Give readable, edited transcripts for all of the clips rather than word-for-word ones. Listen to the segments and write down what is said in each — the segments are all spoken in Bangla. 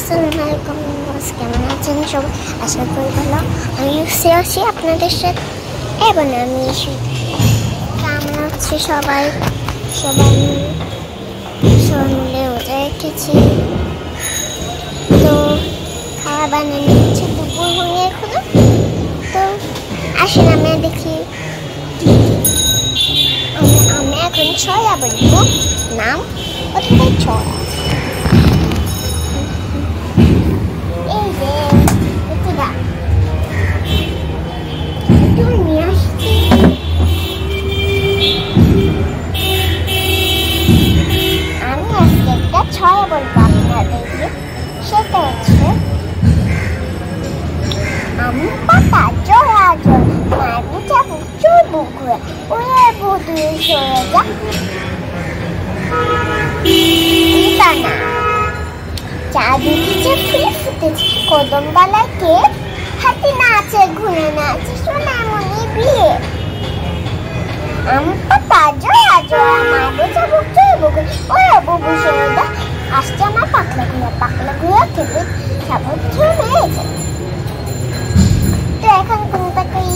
আসসালামু আলাইকুম, কেমন আছেন সবাই? আশা করি ভালো। আমি শ্রেয়সী আপনাদের সাথে এবং আমি কেমন হচ্ছে সবাই মিলে ওটা রেখেছি। তো খাওয়া বানানো হচ্ছে, দুপুর হয়ে এখনো। তো আসেন আমরা দেখি। আমি এখন ছড়া বলবো, নাম অথবা ছড়া। এই যে এটা নিয়ে আসছি। আমি আজকে একটা ছড়া বলবো আপনাদেরকে। সেটা হচ্ছে আমি পাতা জোড়া জোড়া মারবো যাবো চুবু ঘুরে ওরে বধুরে সরে যা। না চারিদিকে ফুলে ফুটেছে কদম বালায় কে হাতি নাচে ঘুরে নাচে সোনামণি বিয়ে। আমি পাতা জোড়া জোড়া মারবো যাবো চুবু ঘুরে ওরে বধু সরে যা। আসছে আমার পাকলা ঘুরে খেতে সাবত থেমে যায়। তো এখন কোনটা করি?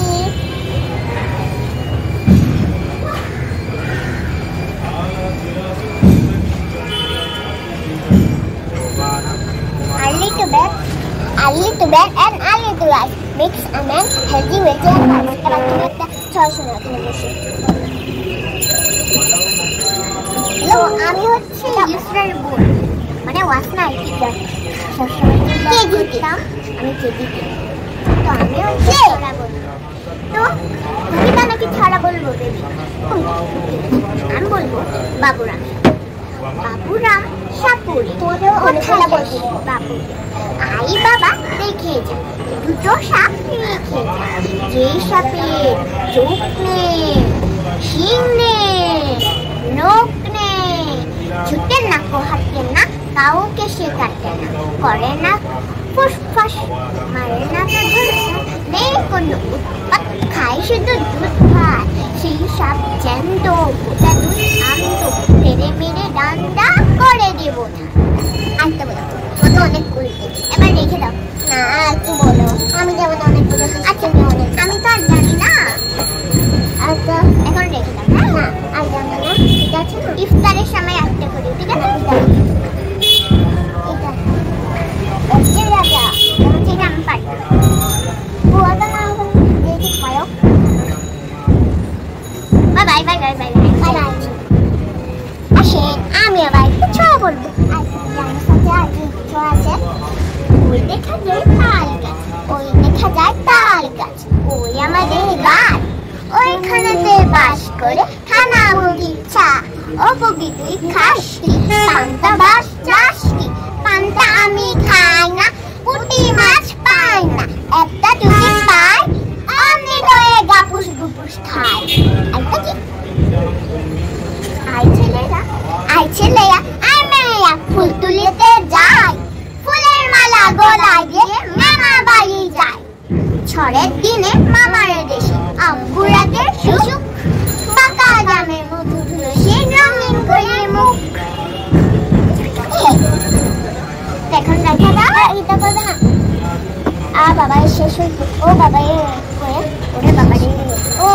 A little bit and a little rice mix and then healthy vegetables. এবার তুমি একটা ছড়া শোনো, এখানে বসে। হ্যালো, আমি হচ্ছে ইউসরার বোন, মানে ওয়াসনা টিচার। কেজিতে আমি কেজিতে। তো আমি হচ্ছে ছড়া বলবো। তো তুমি তো নাকি ছড়া বলবো বেবি? আমি বলবো বাবুরাম। বাবুরাম সাপুরি কোথায় বলবো? বাবু আই বাবা দেখে যা দুটো সাপ রেখে যা। যেই সাপের চোখ নেই, শিং নেই, নখ নেই, ছুটে না কোহাতে না, কাউকে সে কাটে না, করে না ফুসফাস, মারে না তো ধরছে, নেই কোনো উৎপাত, খায় শুধু দুধ ভাত। সেই সাপ জ্যান্ত গোটা দুধ আন্ত, মেরে মেরে ডান্ডা করে দেবো না। আনতে বলো তো অনেক উল্টে, এবার রেখে দাও না। একটু বলো, আমি যেমন অনেক বলো। আচ্ছা আমি তো আর জানি না। আচ্ছা এখন রেখে দাও। না আর জানো না, ঠিক আছে না? ইফতারের সময় একটা করি, ঠিক আছে? আমি আবার একটু ছড়া বলবো। আমার সাথে আর কি ছড়া আছে? ওই দেখা যায় তাল গাছ, ওই দেখা যায় তাল গাছ, ওই আমাদের গাছ, ওইখানেতে বাস করে খানা বগিচা। ও বগি তুই খাস কি? পান্তা বাস চাস কি? পান্তা আমি খাই না, পুঁটি মাছ পাই না, একটা যদি পাই অমনি করে গাপুস গুপুস খাই। একটা কি? আই ছেলেরা আই মেয়েরা ফুল তুলিতে যায়, ফুলের মালা গলায় দিয়ে মামা বাড়ি যায়। ঝড়ের দিনে মামারে দেশে আম্বুরাতে সুখ, পাকা জামের মধু ধুলো সে রঙিন করে মুখ। এখন দেখা দাও, এটা করবে না। বাবা শেষ হইতো। ও বাবা ওরে বাবা রে, ও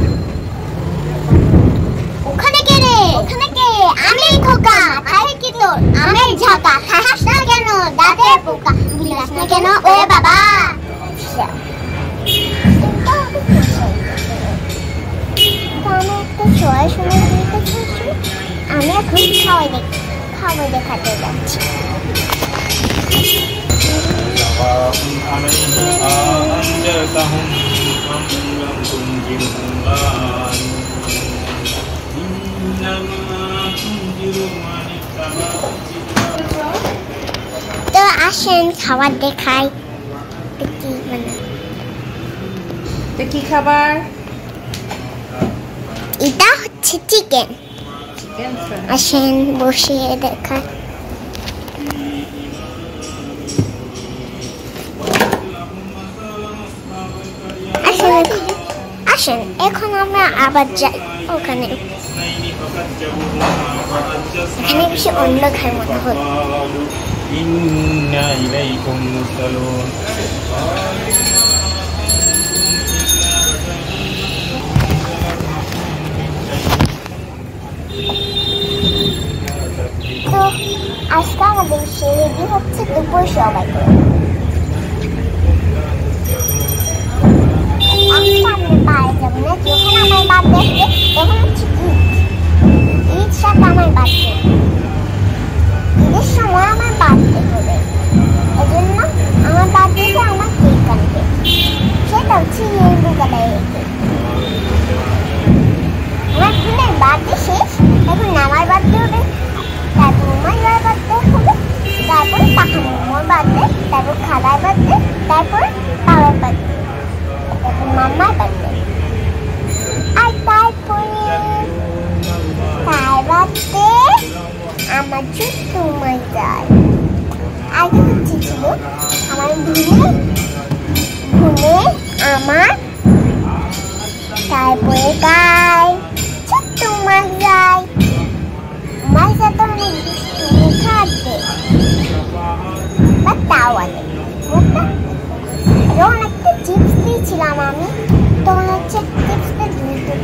ওখানে কে রে? ওখানে কে? আমি খোকা, খাই কি তোর আমের ঝাঁকা? খাস না কেন দাঁতের পোকা? বিলাস না কেন ওরে বাবা? আমি এখন খাওয়াই দেখাতে যাচ্ছি। তো আসেন খাবার দেখাই। কি খাবার? এটা হচ্ছে চিকেন। আসেন বসিয়ে দেখাই। আসেন এখন আমরা আবার যাই ওখানে। এখানে বেশি অন্য খায় মনে হল। إنا إليكم مرسلون তো আজকে আমাদের রেডি হচ্ছে দুপুর সবাই করে সামনে পায়ে যাবো না যখন আমার বার্থডে আসবে তখন হচ্ছে ঈদ সাথে আমার বার্থডে ঈদের সময় আমার বার্থডে হবে এই জন্য আমার বার্থডেতে আমার কেক কাটবে সেটা হচ্ছে লেবু কালারের কেক আমার বোনের বার্থডে শেষ এখন আমার বার্থডে হবে তারপর আমার বার্থডে হবে তারপর পাখানোর বার্থডে তারপর খালার বার্থডে তারপর বাবার বার্থডে তারপর মাম্মার বার্থডে আর তারপরে তার বার্থডে আমার ছোট্ট মাইজার আগে হচ্ছে ছিল আমার ঘুমে আমার তারপরে গাই ছোট্ট মাইজার মাইজার তো অনেক দুষ্টুমি খাচ্ছে বা তাও অনেক যখন একটা চিপস দিয়েছিলাম আমি তখন হচ্ছে চিপসটা দুটো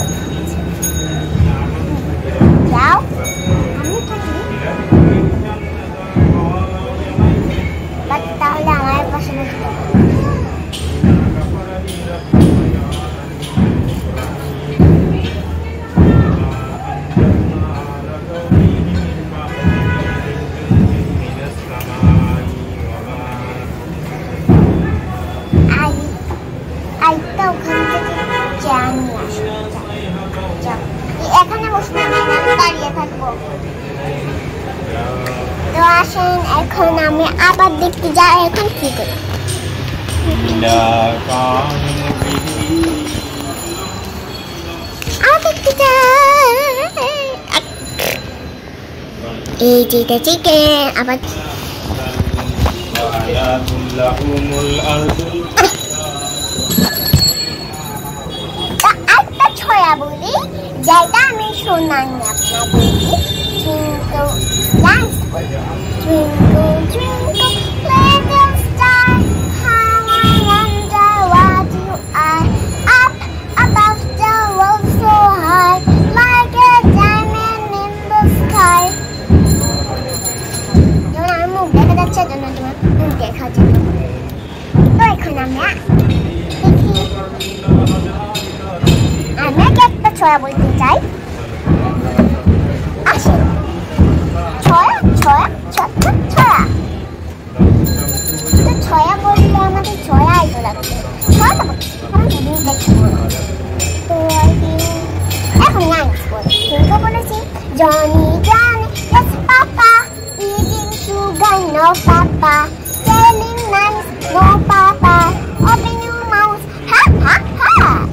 যাও আমি থাকি তাহলে আমার পাশে বসতে আইটা ওখান থেকে চা নিয়ে আসবো এখানে বসে আমি দাঁড়িয়ে থাকবো তো আসেন এখন আমি আবার দেখতে যাই এখন কি করি দেখতে যাই এই যেটা চিকেন আবার একটা ছড়া বলি যেটা আমি শোনানি আপনাদেরকে Twinkle lights Twinkle twinkle little star how I wonder what you are up above the world so high like a diamond in the sky যেমন আমার মুখ দেখা যাচ্ছে জন্য তোমার মুখ দেখা যাবে তো এখন আমরা দেখি আমি একটা ছড়া বলতে চাই আসেন ছড়া ছড়া ছড়া ছড়া তো ছড়া বললে আমাদের ছড়াই তো লাগবে ছড়াটা বলছি আমার দিদি দেখবো তো এখন লাইন্স বলি কিন্তু বলেছি Johnny Johnny yes papa eating sugar no papa telling nice no papa open your mouth ha ha ha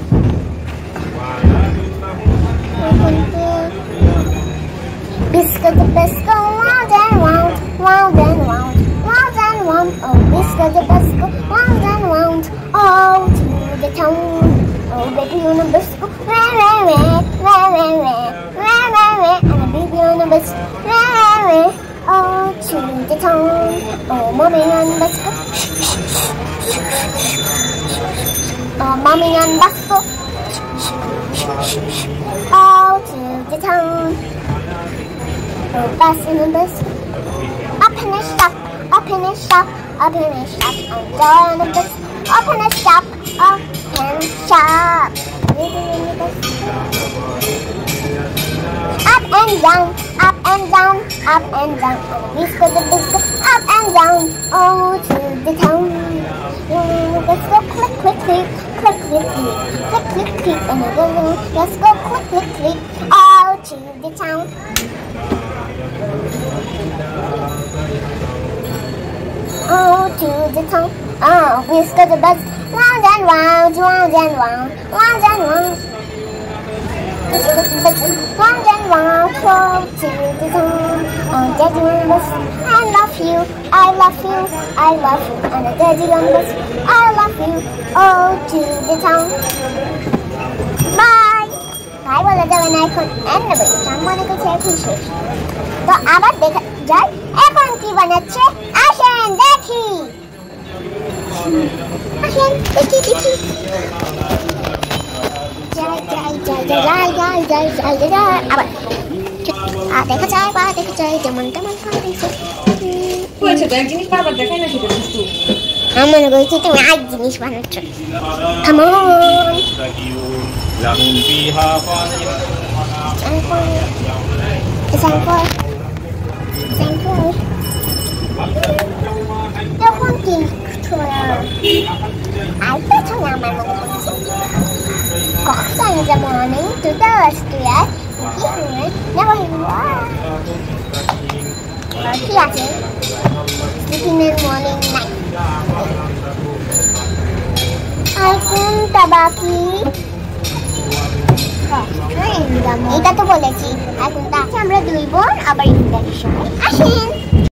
Biscuit, biscuit, round and round, round and round, round and round. Oh, biscuit, biscuit, round and round. Oh, to the town. Oh, baby on a biscuit, rah rah rah, rah rah rah, rah rah rah. And a baby on a biscuit, rah rah rah. Oh, to the town. Oh, mommy on biscuit. Oh, mommy on biscuit. Oh, to the town. Oh, passing the biscuit. Up in the shop, up in the shop, up in the shop. I'm down the biscuit. Up in the shop, up in the shop. Up and down, up and down, up and down. Biscuit the biscuit, up and down. Oh, to the town. Let's go click, click, click, click, click, click, click, click, click, and let's go click, click, click. Oh, to the town. Oh, to the town. Oh, Biscuit the bus. Round and round, round and round, round and round. Biscuit the bus. Round and round, oh, to the town. Oh, Daddy on the bus. I love you, I love you, I love you. And a Daddy on the bus. I love you. Oh, to the town. Bye. Bye বলে যাবেন এখন এন্ড নেবে। আমি মনে করছি এখন শেষ। তো আবার দেখা যাই এখন কি বানাচ্ছে আসেন দেখি আসেন দেখি দেখি যাই যাই যাই যাই যাই যাই যাই যাই যাই আবার দেখা যায় যেমন তেমন হয়েছে তো এক জিনিস বারবার দেখাই না সেটা কিন্তু আমি মনে করছি তুমি এক জিনিস বানাচ্ছ لهم فيها فاكهة তখন কি আর পেছনে আমার মনে করছে কখন in the morning to the restaurant never কি আছে sleeping in morning night আর কোনটা বাকি এটা তো বলেছি আর কোনটা আমরা দুই বোন আবার ইন্টারের সময় আসেন